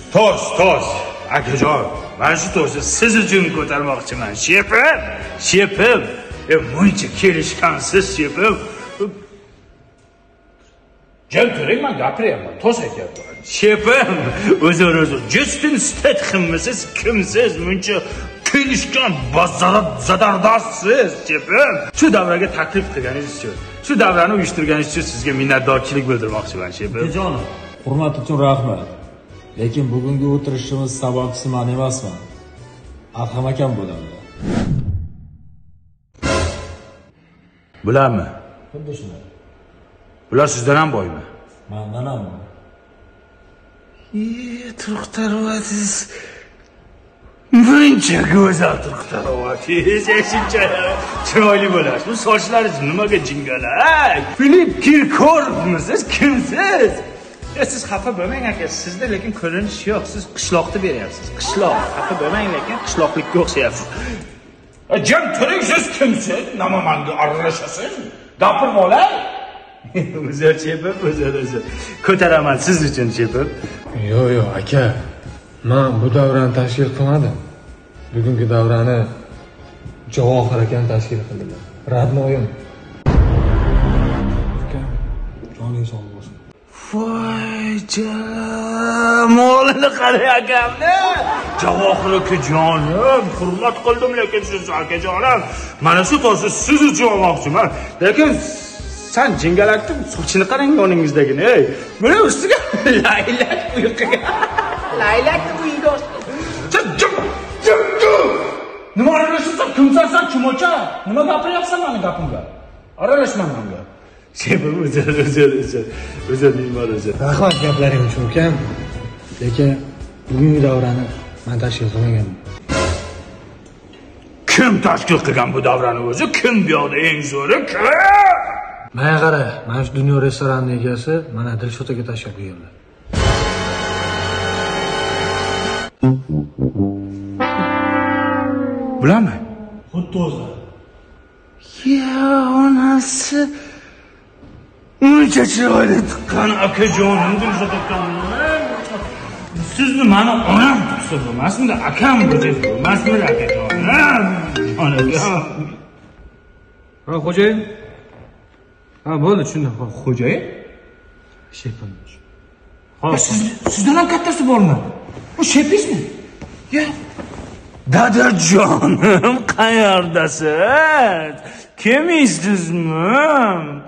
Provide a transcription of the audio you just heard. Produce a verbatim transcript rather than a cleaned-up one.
Toz, toz. Akajon, mana shu tozni siz uchun ko'tarmoqchiman, shefim. Shefim. E, buncha kelishgansiz, shefim. Jam turing, men gapiryapman, toz aytyapman. Shefim, o'zingiz Justin Statham'siz kimsiz? Buncha kelishgan bazarat zadardastsiz, shefim. Shu davraga taklif qilganingiz uchun, shu davrani uyushtirganingiz uchun sizga minnatdorchilik bildirmoqchiman, shefim. Akajonim, hurmat uchun rahmat. Lekin bugungi o'tirishimiz sababchisi men emasman. Adham akam bo'ladi. Bularmi? Xuddi shunday. Bular sizdan ham boymi? Mendan ham. Ye, Turqtarovatsiz. Buncha go'zal Turqtarovatsiz, shuncha chiroyli bo'lasiz. Bu sochlaringiz nimaga jingalak? Filip Kirkorovmisiz? Kimsiz? Ya siz xafa bo'lmang aka, sizda lekin ko'rinish yo'q. Siz qishloqda beryapsiz. Qishloq. Xafa bo'lmang lekin qishloqlikka o'xshayapsiz. Jam turing, siz kimsiz? Nima menga aralashasiz? Gapirib olay. O'zar chepib, o'zar o'zar. Ko'taraman siz uchun chepib. Yo'q, yo'q, aka. Men bu davrani tashkil qilmadim. Bugungi davrani Javohir akam tashkil qildilar. Radnoyim. Aka, joningiz sog' bo'lsin. Voy, jamolini qarang akamni. Javohir aka jonim, hurmat qildim lekin siz akajonim. Mana shu tozni siz uchun olmoqchiman. Lekin sen jingalakni sochini qarang yoningizdagini, ey. Mana ustiga laylak uyqiga. Laylakni uyiga Jim jim jim. Nima aralashibsan? Kimsan, chumocha? Nima gapiryapsan meni gapimga? Aralashman menga. Shefim, o'zar, o'zar, o'zar. O'zar deyman, o'zar. Rahmat gaplaring uchun ukam. Lekin bugungi davrani men tashkil qilmaganman. Kim tashkil qilgan bu davrani o'zi? Kim bu yoqda eng zo'ri? Kim? Mana qara, mana shu dunyo restoranining egasi mana Dilshod aka tashkil qilganlar. Bularmi? Xuddi o'zi. Ya, onasi. Buncha chiroyli tuqqan akajonim, Dilshod akamni. Sizni meni onam tutsa bo'lmasmidi? Akam deb bo'lmasmidi akajonim? Onakam. Ha, xo'jayin. Ha, bo'ldi, tushundim. Xo'jayin? Shefim. Ha, siz sizdan ham kattasi bormi? Bu shefingizmi? Ya, dadajonim, qayerdasiz? Kim izdizmi?